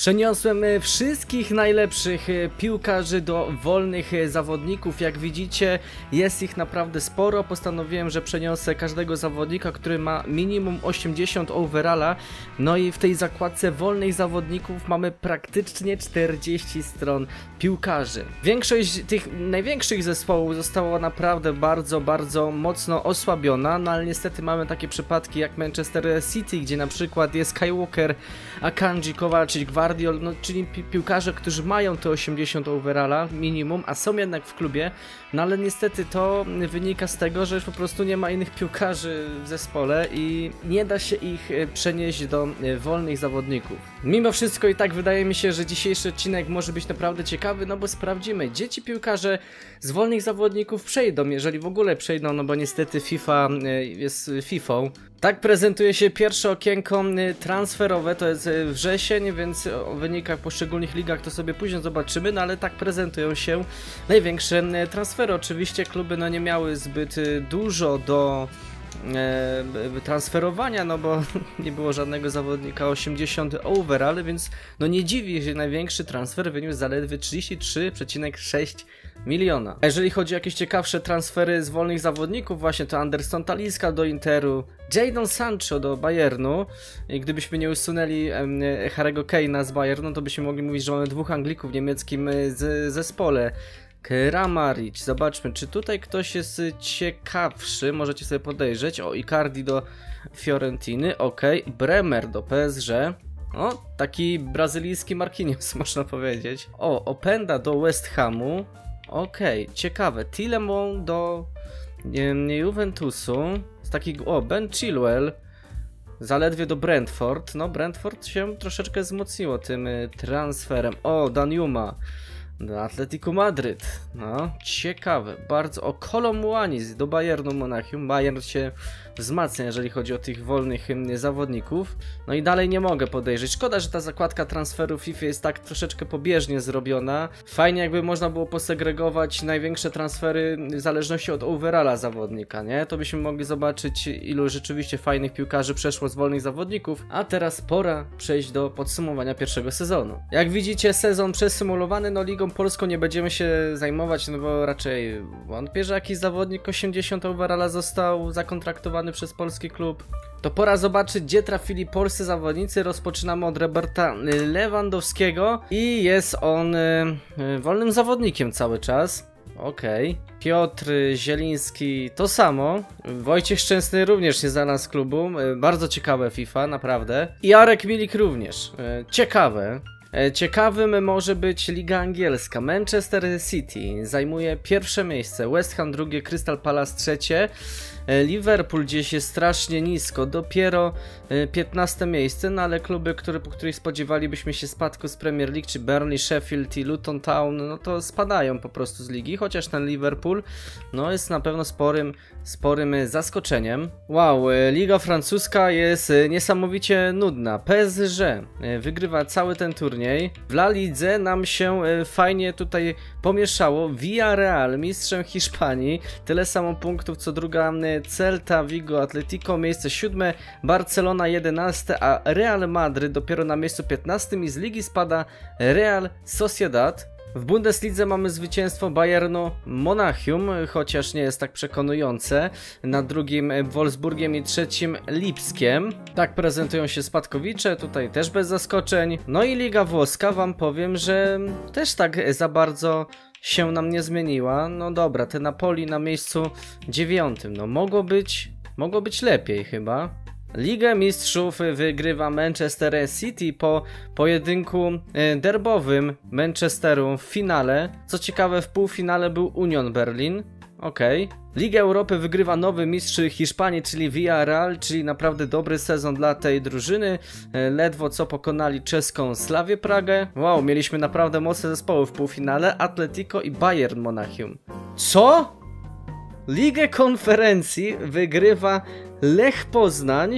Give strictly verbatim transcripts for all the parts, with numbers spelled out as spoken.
Przeniosłem wszystkich najlepszych piłkarzy do wolnych zawodników. Jak widzicie, jest ich naprawdę sporo. Postanowiłem, że przeniosę każdego zawodnika, który ma minimum osiemdziesiąt overalla. No i w tej zakładce wolnych zawodników mamy praktycznie czterdzieści stron piłkarzy. Większość tych największych zespołów została naprawdę bardzo, bardzo mocno osłabiona. No ale niestety mamy takie przypadki jak Manchester City, gdzie na przykład jest Kyle Walker, Akanji, Kowalczyk, Gvardiol, no, czyli pi piłkarze, którzy mają te osiemdziesiąt overalla minimum, a są jednak w klubie, no ale niestety to wynika z tego, że już po prostu nie ma innych piłkarzy w zespole i nie da się ich przenieść do wolnych zawodników. Mimo wszystko i tak wydaje mi się, że dzisiejszy odcinek może być naprawdę ciekawy, no bo sprawdzimy, gdzie ci piłkarze z wolnych zawodników przejdą, jeżeli w ogóle przejdą, no bo niestety FIFA jest fifą. Tak prezentuje się pierwsze okienko transferowe, to jest wrzesień, więc o wynikach w poszczególnych ligach to sobie później zobaczymy, no ale tak prezentują się największe transfery. Oczywiście kluby no nie miały zbyt dużo do e, transferowania, no bo nie było żadnego zawodnika osiemdziesiąt overall, więc no nie dziwi, że największy transfer wyniósł zaledwie trzydzieści trzy przecinek sześć miliona. A jeżeli chodzi o jakieś ciekawsze transfery z wolnych zawodników, właśnie to Anderson Talisca do Interu, Jadon Sancho do Bayernu. I gdybyśmy nie usunęli em, Harry'ego Kane'a z Bayernu, to byśmy mogli mówić, że mamy dwóch Anglików w niemieckim z, zespole. Kramaric, zobaczmy, czy tutaj ktoś jest ciekawszy, możecie sobie podejrzeć. O, Icardi do Fiorentiny, ok, Bremer do P S G. O, taki brazylijski Marquinhos, można powiedzieć. O, Openda do West Hamu. Okej, okay, ciekawe. Tielemans do nie, Juventusu. Z takich, o, Ben Chilwell. Zaledwie do Brentford. No, Brentford się troszeczkę wzmocniło tym y, transferem. O, Danjuma do Atletico Madryt. No, ciekawe. Bardzo. O, Kolo Muani do Bayernu Monachium. Bayern się wzmacnia, jeżeli chodzi o tych wolnych ym, zawodników. No i dalej nie mogę podejrzeć. Szkoda, że ta zakładka transferu FIFA jest tak troszeczkę pobieżnie zrobiona. Fajnie jakby można było posegregować największe transfery w zależności od overalla zawodnika, nie? To byśmy mogli zobaczyć, ilu rzeczywiście fajnych piłkarzy przeszło z wolnych zawodników. A teraz pora przejść do podsumowania pierwszego sezonu. Jak widzicie, sezon przesymulowany, no Ligą Polską nie będziemy się zajmować, no bo raczej wątpię, że jakiś zawodnik osiemdziesiąt overalla został zakontraktowany przez polski klub. To pora zobaczyć, gdzie trafili polscy zawodnicy. Rozpoczynamy od Roberta Lewandowskiego i jest on y, y, wolnym zawodnikiem cały czas. Okej. Okay. Piotr Zieliński to samo. Wojciech Szczęsny również nie znalazł klubu. Y, bardzo ciekawe FIFA, naprawdę. I Arek Milik również. Y, ciekawe. Ciekawym może być Liga Angielska. Manchester City zajmuje pierwsze miejsce, West Ham drugie, Crystal Palace trzecie, Liverpool gdzieś jest strasznie nisko, dopiero piętnaste miejsce, no ale kluby, które, po których spodziewalibyśmy się spadku z Premier League, czy Burnley, Sheffield i Luton Town, no to spadają po prostu z ligi, chociaż ten Liverpool no jest na pewno sporym, sporym zaskoczeniem. Wow, Liga Francuska jest niesamowicie nudna. P S G wygrywa cały ten turniej. W La Lidze nam się fajnie tutaj pomieszało. Villarreal mistrzem Hiszpanii, tyle samo punktów co druga Celta Vigo, Atletico miejsce siódme, Barcelona jedenaste, a Real Madryt dopiero na miejscu piętnastym i z ligi spada Real Sociedad. W Bundeslidze mamy zwycięstwo Bayernu Monachium, chociaż nie jest tak przekonujące. Na drugim Wolfsburgiem i trzecim Lipskiem. Tak prezentują się spadkowicze, tutaj też bez zaskoczeń. No i Liga Włoska, wam powiem, że też tak za bardzo się nam nie zmieniła. No dobra, te Napoli na miejscu dziewiątym. No mogło być, mogło być lepiej chyba. Ligę Mistrzów wygrywa Manchester City po pojedynku derbowym Manchesteru w finale. Co ciekawe, w półfinale był Union Berlin. Okej. Okay. Ligę Europy wygrywa nowy mistrz Hiszpanii, czyli Villarreal, czyli naprawdę dobry sezon dla tej drużyny. Ledwo co pokonali czeską Slavię Pragę. Wow, mieliśmy naprawdę mocne zespoły w półfinale. Atletico i Bayern Monachium. Co? Ligę Konferencji wygrywa Lech Poznań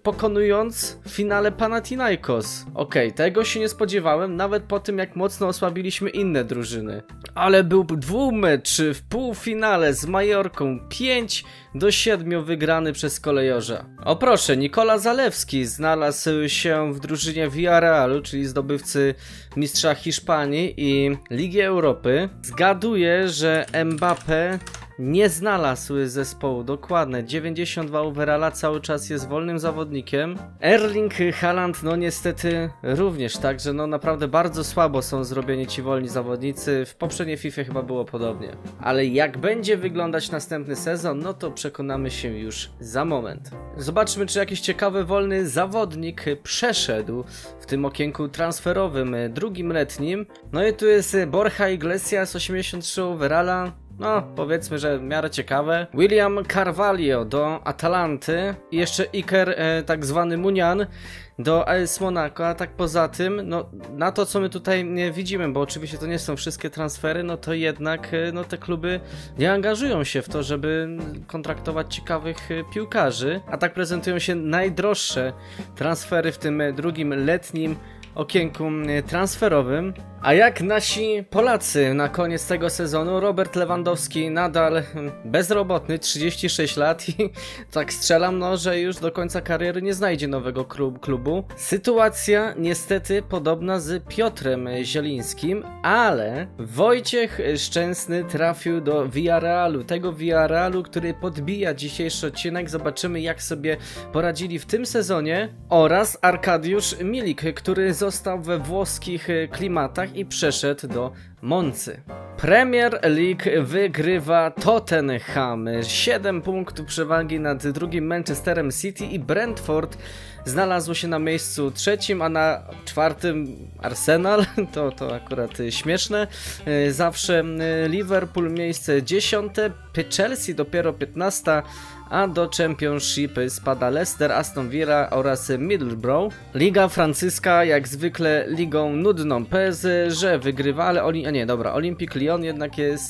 pokonując w finale Panathinaikos. Okej, okay, tego się nie spodziewałem, nawet po tym jak mocno osłabiliśmy inne drużyny. Ale był dwumecz w półfinale z Majorką, pięć do siedmiu wygrany przez kolejorza. O proszę, Nikola Zalewski znalazł się w drużynie Villarrealu, czyli zdobywcy mistrza Hiszpanii i Ligi Europy. Zgaduję, że Mbappé nie znalazł zespołu, dokładnie, dziewięćdziesiąt dwa overalla, cały czas jest wolnym zawodnikiem. Erling Haaland, no niestety również, także no naprawdę bardzo słabo są zrobieni ci wolni zawodnicy, w poprzedniej FIFA chyba było podobnie. Ale jak będzie wyglądać następny sezon, no to przekonamy się już za moment. Zobaczmy, czy jakiś ciekawy wolny zawodnik przeszedł w tym okienku transferowym, drugim letnim. No i tu jest Borja Iglesias, osiemdziesiąt trzy overalla. No, powiedzmy, że w miarę ciekawe. William Carvalho do Atalanty i jeszcze Iker, e, tak zwany Munian, do A S Monaco, a tak poza tym, no na to co my tutaj nie widzimy, bo oczywiście to nie są wszystkie transfery, no to jednak no te kluby nie angażują się w to, żeby kontraktować ciekawych piłkarzy, a tak prezentują się najdroższe transfery w tym drugim letnim okienku transferowym. A jak nasi Polacy na koniec tego sezonu? Robert Lewandowski nadal bezrobotny, trzydzieści sześć lat i tak strzelam, no, że już do końca kariery nie znajdzie nowego klub, klubu. Sytuacja niestety podobna z Piotrem Zielińskim, ale Wojciech Szczęsny trafił do Villarrealu, tego Villarrealu, który podbija dzisiejszy odcinek. Zobaczymy, jak sobie poradzili w tym sezonie, oraz Arkadiusz Milik, który został we włoskich klimatach i przeszedł do Moncy. Premier League wygrywa Tottenham, siedem punktów przewagi nad drugim Manchesterem City i Brentford znalazło się na miejscu trzecim, a na czwartym Arsenal, to, to akurat śmieszne. Zawsze Liverpool miejsce dziesiąte, Chelsea dopiero piętnaste, a do Championship spada Leicester, Aston Villa oraz Middlesbrough. Liga francuska jak zwykle ligą nudną. P S G wygrywa, ale Oli... a nie, dobra, Olympique Lyon jednak jest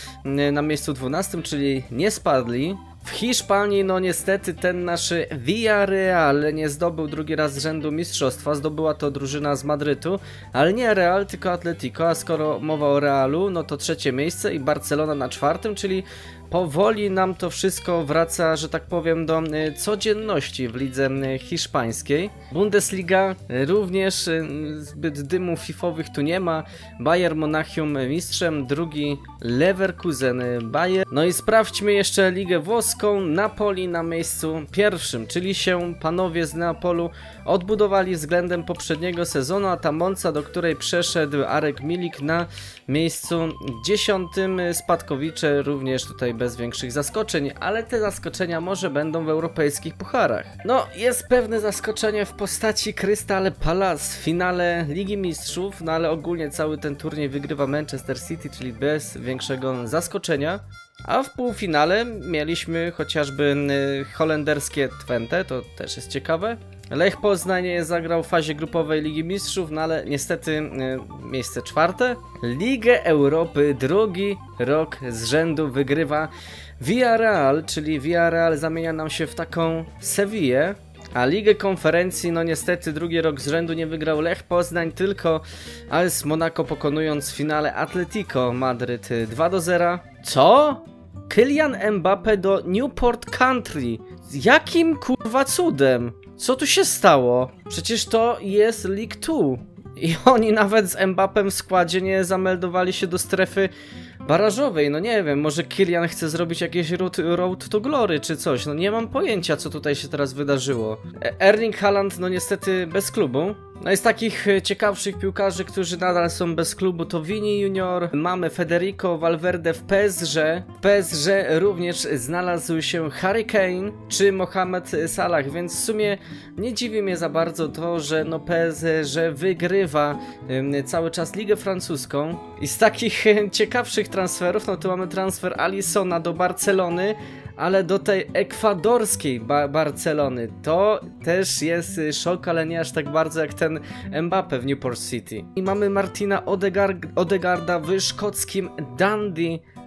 na miejscu dwunastym, czyli nie spadli. W Hiszpanii, no niestety ten nasz Villarreal nie zdobył drugi raz z rzędu mistrzostwa, zdobyła to drużyna z Madrytu, ale nie Real, tylko Atletico, a skoro mowa o Realu, no to trzecie miejsce i Barcelona na czwartym, czyli powoli nam to wszystko wraca, że tak powiem, do codzienności w lidze hiszpańskiej. Bundesliga również zbyt dymów fifowych tu nie ma. Bayern Monachium mistrzem, drugi Leverkusen Bayern. No i sprawdźmy jeszcze ligę włoską. Napoli na miejscu pierwszym, czyli się panowie z Neapolu odbudowali względem poprzedniego sezonu, a ta Monza, do której przeszedł Arek Milik, na miejscu dziesiątym. Spadkowicze również tutaj bez większych zaskoczeń, ale te zaskoczenia może będą w europejskich pucharach. No, jest pewne zaskoczenie w postaci Crystal Palace w finale Ligi Mistrzów, no ale ogólnie cały ten turniej wygrywa Manchester City, czyli bez większego zaskoczenia. A w półfinale mieliśmy chociażby holenderskie Twente, to też jest ciekawe. Lech Poznań zagrał w fazie grupowej Ligi Mistrzów, no ale niestety y, miejsce czwarte. Ligę Europy drugi rok z rzędu wygrywa Villarreal, czyli Villarreal zamienia nam się w taką Sewillę. A Ligę Konferencji, no niestety drugi rok z rzędu nie wygrał Lech Poznań, tylko A S Monaco, pokonując w finale Atletico Madryt dwa do zera. Co? Kylian Mbappé do Newport Country. Jakim kurwa cudem? Co tu się stało? Przecież to jest League Two. I oni nawet z Mbappem w składzie nie zameldowali się do strefy barażowej. No nie wiem, może Kylian chce zrobić jakieś road, road to glory czy coś. No nie mam pojęcia, co tutaj się teraz wydarzyło. Erling Haaland no niestety bez klubu. No i z takich ciekawszych piłkarzy, którzy nadal są bez klubu, to Vini Junior, mamy Federico Valverde w P S G. W P S G również znalazł się Harry Kane czy Mohamed Salah, więc w sumie nie dziwi mnie za bardzo to, że no P S G wygrywa um, cały czas Ligę Francuską. I z takich ciekawszych transferów, no to mamy transfer Alissona do Barcelony, ale do tej ekwadorskiej ba Barcelony. To też jest szok, ale nie aż tak bardzo jak ten Mbappé w Newport City. I mamy Martina Odegaard Odegaarda w szkockim Dundee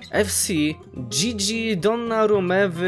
F C Gigi Donnarumma w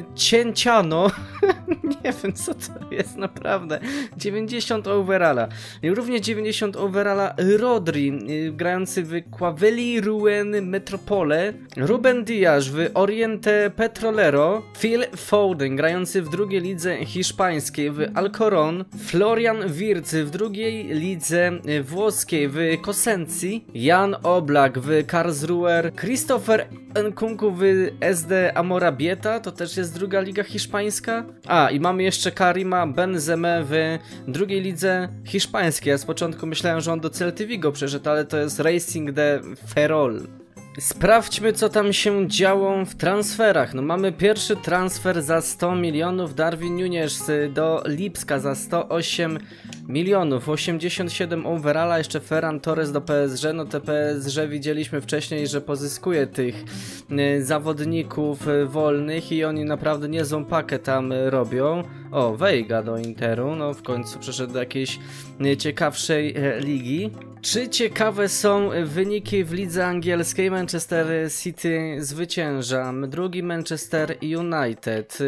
Cięciano. Nie wiem, co to jest, naprawdę. dziewięćdziesiąt overalla. I również dziewięćdziesiąt overalla Rodri, grający w Quavelli Rouen Metropole. Ruben Dias w Oriente Petrolero. Phil Foden, grający w drugiej lidze hiszpańskiej w Alcoron. Florian Wirtz w drugiej lidze włoskiej w Cosenzi. Jan Oblak w Karlsruher. Christopher Nkunku w S D Amorabieta, to też jest druga liga hiszpańska. A, i mamy jeszcze Karima Benzemę w drugiej lidze hiszpańskiej. Ja z początku myślałem, że on do Celty Vigo przeszedł, ale to jest Racing de Ferrol. Sprawdźmy, co tam się działo w transferach. No mamy pierwszy transfer za sto milionów. Darwin Núñez do Lipska za sto osiem milionów. osiemdziesiąt siedem overalla. Jeszcze Ferran Torres do P S G. No te P S G widzieliśmy wcześniej, że pozyskuje tych y, zawodników y, wolnych i oni naprawdę niezłą pakę tam y, robią. O, Veiga do Interu. No w końcu przeszedł do jakiejś y, ciekawszej y, ligi. Czy ciekawe są wyniki w lidze angielskiej? Manchester City zwycięża, drugi Manchester United.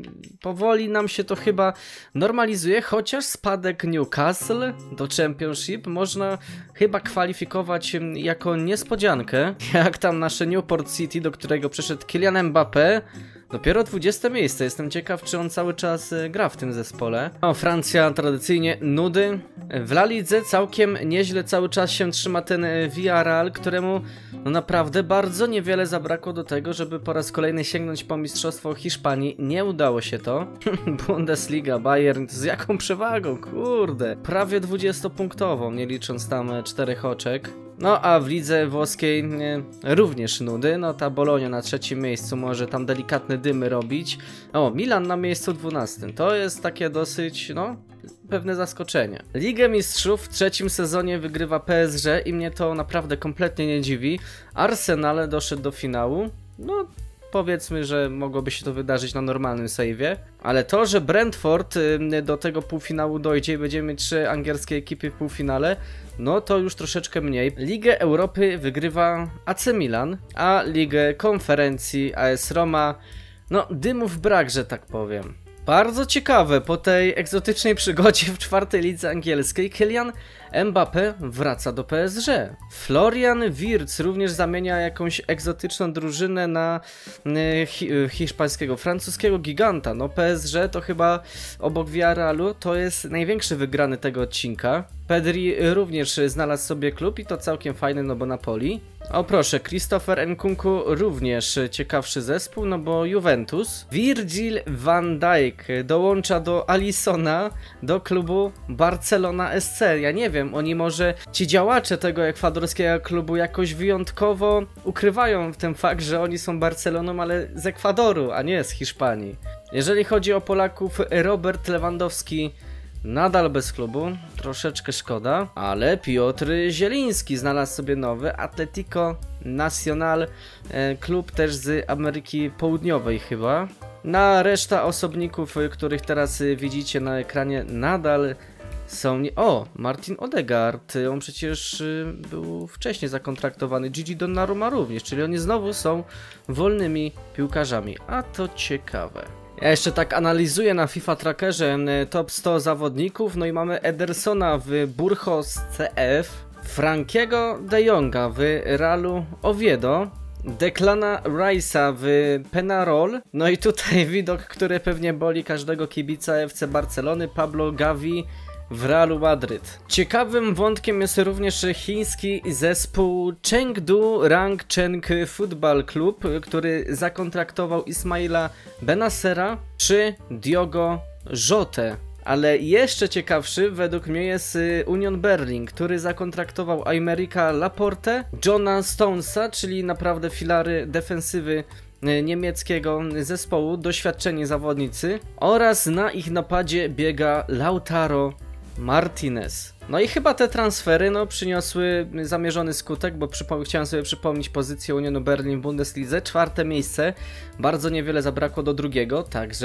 Powoli nam się to chyba normalizuje, chociaż spadek Newcastle do Championship można chyba kwalifikować jako niespodziankę. Jak tam nasze Newport City, do którego przeszedł Kylian Mbappé. Dopiero dwudzieste miejsce. Jestem ciekaw, czy on cały czas gra w tym zespole. O, Francja tradycyjnie nudy. W La Lidze całkiem nieźle cały czas się trzyma ten Villarreal, któremu no naprawdę bardzo niewiele zabrakło do tego, żeby po raz kolejny sięgnąć po mistrzostwo Hiszpanii. Nie udało się to. Bundesliga, Bayern, z jaką przewagą, kurde. Prawie dwudziestopunktową, nie licząc tam czterech oczek. No a w lidze włoskiej nie, również nudy, no ta Bologna na trzecim miejscu może tam delikatne dymy robić. O, Milan na miejscu dwunastym, to jest takie dosyć, no, pewne zaskoczenie. Ligę Mistrzów w trzecim sezonie wygrywa P S G i mnie to naprawdę kompletnie nie dziwi. Arsenal doszedł do finału, no powiedzmy, że mogłoby się to wydarzyć na normalnym save'ie, ale to, że Brentford do tego półfinału dojdzie i będziemy mieć trzy angielskie ekipy w półfinale, no to już troszeczkę mniej. Ligę Europy wygrywa A C Milan, a Ligę Konferencji A S Roma, no dymów brak, że tak powiem. Bardzo ciekawe, po tej egzotycznej przygodzie w czwartej lidze angielskiej Kylian Mbappé wraca do P S G. Florian Wirtz również zamienia jakąś egzotyczną drużynę na y, hi, hiszpańskiego, francuskiego giganta. No P S G to chyba obok Villarrealu to jest największy wygrany tego odcinka. Pedri również znalazł sobie klub i to całkiem fajny, no bo Napoli. O proszę, Christopher Nkunku również ciekawszy zespół, no bo Juventus. Virgil van Dijk dołącza do Alissona, do klubu Barcelona S C. Ja nie wiem, oni może ci działacze tego ekwadorskiego klubu jakoś wyjątkowo ukrywają ten fakt, że oni są Barceloną, ale z Ekwadoru, a nie z Hiszpanii. Jeżeli chodzi o Polaków, Robert Lewandowski nadal bez klubu, troszeczkę szkoda, ale Piotr Zieliński znalazł sobie nowy Atlético Nacional, e, klub też z Ameryki Południowej chyba. Na reszta osobników, których teraz widzicie na ekranie, nadal są nie... O, Martin Odegaard, on przecież y, był wcześniej zakontraktowany, Gigi Donnarumma również, czyli oni znowu są wolnymi piłkarzami, a to ciekawe. Ja jeszcze tak analizuję na FIFA Trackerze top sto zawodników, no i mamy Edersona w Burgos C F, Frankiego de Jonga w Realu Oviedo, Declana Rice'a w Penarol, no i tutaj widok, który pewnie boli każdego kibica F C Barcelony, Pablo Gavi w Realu Madryt. Ciekawym wątkiem jest również chiński zespół Chengdu Rangcheng Football Club, który zakontraktował Ismaila Benacera czy Diogo Jotę. Ale jeszcze ciekawszy według mnie jest Union Berlin, który zakontraktował Aymerica Laporte, Johna Stonesa, czyli naprawdę filary defensywy niemieckiego zespołu, doświadczeni zawodnicy, oraz na ich napadzie biega Lautaro Martinez. No i chyba te transfery no, przyniosły zamierzony skutek, bo chciałem sobie przypomnieć pozycję Unionu Berlin w Bundeslidze, czwarte miejsce, bardzo niewiele zabrakło do drugiego, także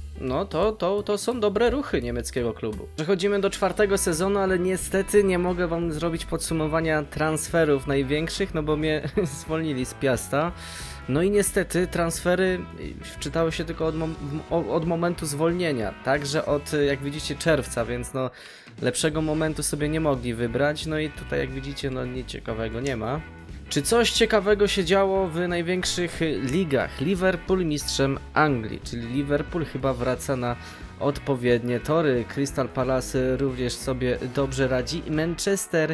no to, to, to są dobre ruchy niemieckiego klubu. Przechodzimy do czwartego sezonu, ale niestety nie mogę wam zrobić podsumowania transferów największych, no bo mnie zwolnili z Piasta. No i niestety transfery wczytały się tylko od, mom od momentu zwolnienia, także od, jak widzicie, czerwca, więc no lepszego momentu sobie nie mogli wybrać. No i tutaj, jak widzicie, no nic ciekawego nie ma. Czy coś ciekawego się działo w największych ligach? Liverpool mistrzem Anglii, czyli Liverpool chyba wraca na odpowiednie tory. Crystal Palace również sobie dobrze radzi. Manchester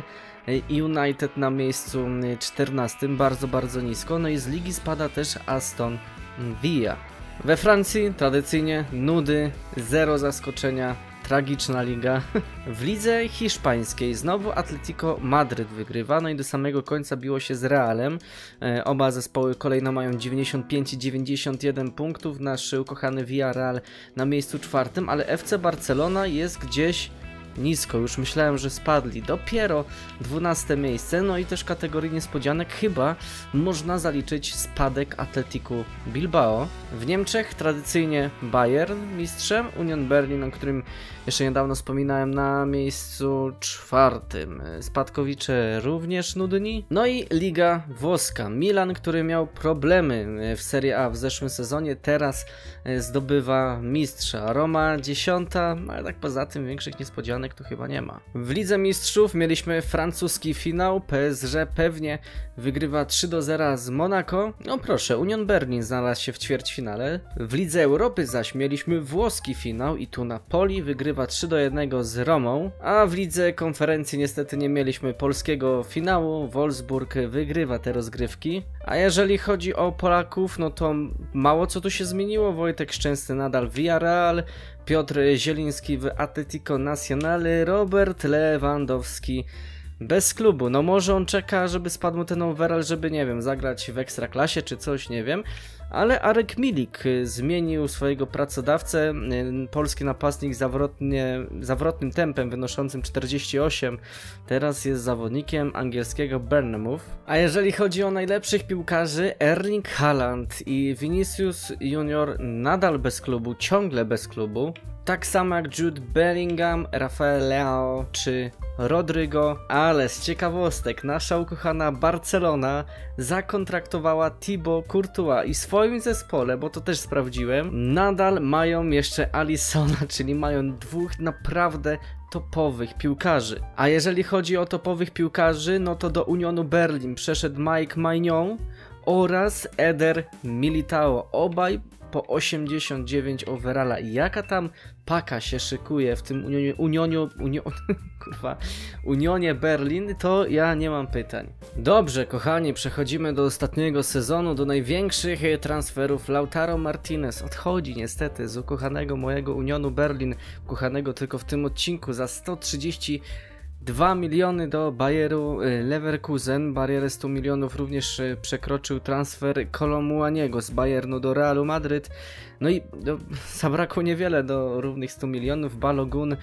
United na miejscu czternastym, bardzo, bardzo nisko. No i z ligi spada też Aston Villa. We Francji tradycyjnie nudy, zero zaskoczenia. Tragiczna liga. W lidze hiszpańskiej znowu Atletico Madryt wygrywa, no i do samego końca biło się z Realem. E, oba zespoły kolejno mają dziewięćdziesiąt pięć i dziewięćdziesiąt jeden punktów, nasz ukochany Villarreal na miejscu czwartym, ale F C Barcelona jest gdzieś nisko, już myślałem, że spadli. Dopiero dwunaste miejsce, no i też kategorii niespodzianek chyba można zaliczyć spadek Atleticu Bilbao. W Niemczech tradycyjnie Bayern mistrzem, Union Berlin, o którym jeszcze niedawno wspominałem, na miejscu czwartym. Spadkowicze również nudni. No i Liga Włoska. Milan, który miał problemy w Serie A w zeszłym sezonie, teraz zdobywa mistrza. Roma dziesiąta, ale tak poza tym większych niespodzianek tu chyba nie ma. W Lidze Mistrzów mieliśmy francuski finał. P S G pewnie wygrywa trzy do zera z Monaco. No proszę, Union Berlin znalazł się w ćwierćfinale. W Lidze Europy zaś mieliśmy włoski finał i tu Napoli wygrywa trzy do jednego z Romą. A w Lidze Konferencji niestety nie mieliśmy polskiego finału. Wolfsburg wygrywa te rozgrywki. A jeżeli chodzi o Polaków, no to mało co tu się zmieniło. Wojtek Szczęsny nadal Villarreal, Piotr Zieliński w Atlético Nacional, Robert Lewandowski bez klubu. No może on czeka, żeby spadł mu ten overall, żeby, nie wiem, zagrać w Ekstraklasie czy coś, nie wiem. Ale Arek Milik zmienił swojego pracodawcę. Polski napastnik zawrotnie, zawrotnym tempem wynoszącym czterdzieści osiem. Teraz jest zawodnikiem angielskiego Bournemouth. A jeżeli chodzi o najlepszych piłkarzy, Erling Haaland i Vinicius Junior nadal bez klubu, ciągle bez klubu. Tak samo jak Jude Bellingham, Rafael Leao czy Rodrygo, ale z ciekawostek nasza ukochana Barcelona zakontraktowała Thibaut Courtois i w swoim zespole, bo to też sprawdziłem, nadal mają jeszcze Alissona, czyli mają dwóch naprawdę topowych piłkarzy. A jeżeli chodzi o topowych piłkarzy, no to do Unionu Berlin przeszedł Mike Maignan oraz Eder Militao, obaj po osiemdziesiąt dziewięć overalla. Jaka tam paka się szykuje w tym Unionie, Unionie, Unio, kurwa, Unionie Berlin, to ja nie mam pytań. Dobrze, kochani, przechodzimy do ostatniego sezonu, do największych transferów. Lautaro Martinez odchodzi niestety z ukochanego mojego Unionu Berlin, ukochanego tylko w tym odcinku, za sto trzydzieści dwa miliony do Bayeru Leverkusen. Barierę stu milionów również przekroczył transfer Kolomuaniego z Bayernu do Realu Madryt. No i no, zabrakło niewiele do równych stu milionów. Balogun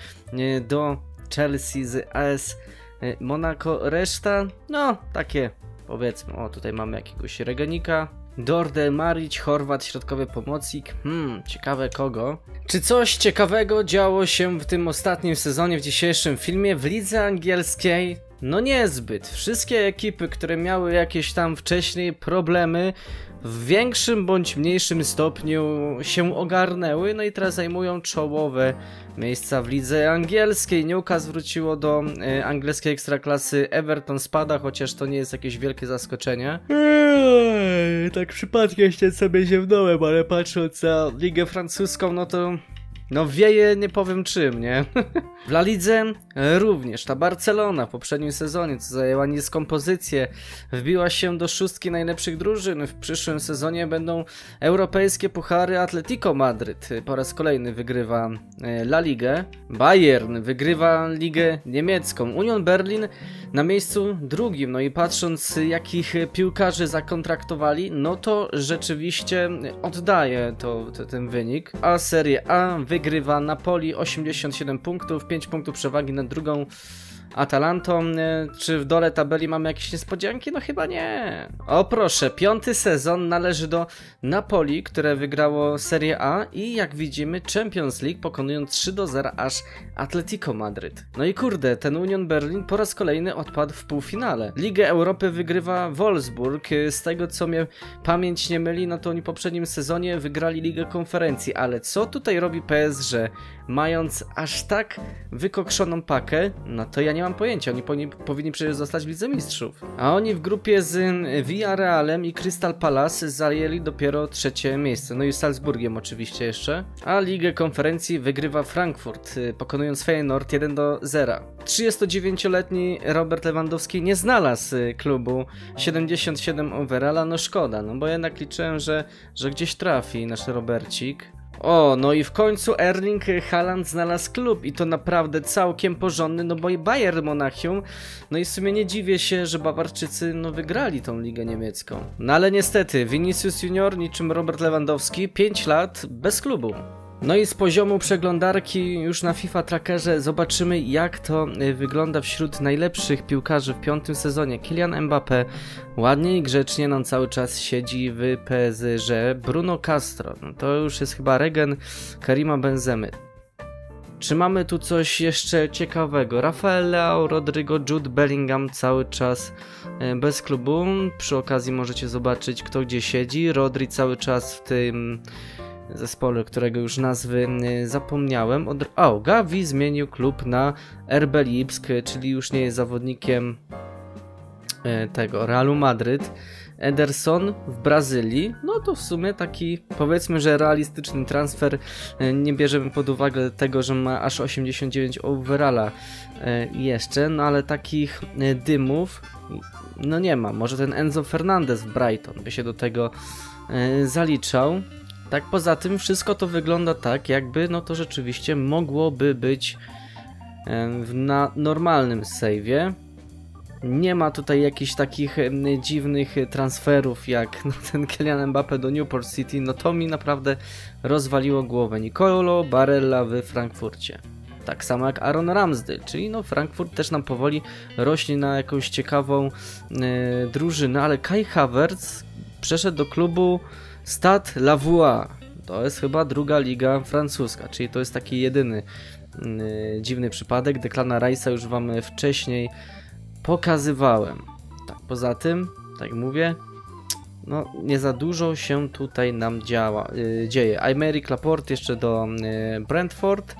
do Chelsea z A S Monaco. Reszta, no takie powiedzmy, o tutaj mamy jakiegoś Regenika. Dorde Marić, Chorwat, środkowy pomocnik. Hmm, ciekawe kogo. Czy coś ciekawego działo się w tym ostatnim sezonie, w dzisiejszym filmie? W lidze angielskiej? No niezbyt. Wszystkie ekipy, które miały jakieś tam wcześniej problemy, w większym bądź mniejszym stopniu się ogarnęły, no i teraz zajmują czołowe miejsca w lidze angielskiej. Newcastle wróciło do e, angielskiej ekstraklasy, Everton spada, chociaż to nie jest jakieś wielkie zaskoczenie. Eee, tak przypadkiem się sobie ziewnąłem, ale patrząc na ligę francuską, no to no wieje nie powiem czym, nie? W La Lidze również ta Barcelona w poprzednim sezonie, co zajęła niską pozycję, wbiła się do szóstki najlepszych drużyn. W przyszłym sezonie będą europejskie puchary. Atletico Madryt po raz kolejny wygrywa La Ligę. Bayern wygrywa Ligę Niemiecką. Union Berlin na miejscu drugim. No i patrząc, jakich piłkarzy zakontraktowali, no to rzeczywiście oddaje to, to ten wynik. A Serie A wygrywa Napoli, osiemdziesiąt siedem punktów, pięć punktów przewagi nad drugą Atalantą. Czy w dole tabeli mamy jakieś niespodzianki? No chyba nie. O proszę, piąty sezon należy do Napoli, które wygrało Serie A i jak widzimy Champions League, pokonując trzy do zera aż Atletico Madryt. No i kurde, ten Union Berlin po raz kolejny odpadł w półfinale. Ligę Europy wygrywa Wolfsburg. Z tego co mnie pamięć nie myli, no to oni w poprzednim sezonie wygrali Ligę Konferencji, ale co tutaj robi P S G, mając aż tak wykokszoną pakę, no to ja nie mam pojęcia, oni powinni, powinni przecież zostać w Lidze Mistrzów. A oni w grupie z Villarrealem i Crystal Palace zajęli dopiero trzecie miejsce, no i Salzburgiem oczywiście jeszcze. A Ligę Konferencji wygrywa Frankfurt, pokonując Feyenoord jeden do zera. trzydziestodziewięcioletni Robert Lewandowski nie znalazł klubu, siedemdziesiąt siedem overalla, no szkoda, no bo jednak liczyłem, że, że gdzieś trafi nasz Robercik. O, no i w końcu Erling Haaland znalazł klub i to naprawdę całkiem porządny, no bo i Bayern Monachium, no i w sumie nie dziwię się, że Bawarczycy no wygrali tą ligę niemiecką. No ale niestety, Vinicius Junior niczym Robert Lewandowski, pięć lat bez klubu. No i z poziomu przeglądarki już na FIFA Trackerze zobaczymy, jak to wygląda wśród najlepszych piłkarzy w piątym sezonie. Kylian Mbappé ładnie i grzecznie nam cały czas siedzi w P S G. Bruno Castro, no to już jest chyba regen Karima Benzemy. Czy mamy tu coś jeszcze ciekawego? Rafael Leao, Rodrigo, Jude Bellingham cały czas bez klubu. Przy okazji możecie zobaczyć, kto gdzie siedzi. Rodri cały czas w tym zespole, którego już nazwy zapomniałem. Od... O, Gavi zmienił klub na R B Lipsk, czyli już nie jest zawodnikiem tego Realu Madryt. Ederson w Brazylii, no to w sumie taki, powiedzmy, że realistyczny transfer. Nie bierzemy pod uwagę tego, że ma aż osiemdziesiąt dziewięć overalla jeszcze, no ale takich dymów no nie ma. Może ten Enzo Fernandez w Brighton by się do tego zaliczał. Tak, poza tym wszystko to wygląda tak, jakby no to rzeczywiście mogłoby być na normalnym save'ie. Nie ma tutaj jakichś takich dziwnych transferów jak no, ten Kylian Mbappé do Newport City, no to mi naprawdę rozwaliło głowę. Nicolo Barella w Frankfurcie. Tak samo jak Aaron Ramsdale, czyli no Frankfurt też nam powoli rośnie na jakąś ciekawą yy, drużynę, ale Kai Havertz przeszedł do klubu Stade Lavaux. To jest chyba druga liga francuska, czyli to jest taki jedyny yy, dziwny przypadek. Declana Rice'a już wam wcześniej pokazywałem. Tak, poza tym, tak jak mówię, no nie za dużo się tutaj nam działa, yy, dzieje. Aymeric Laporte jeszcze do yy, Brentford.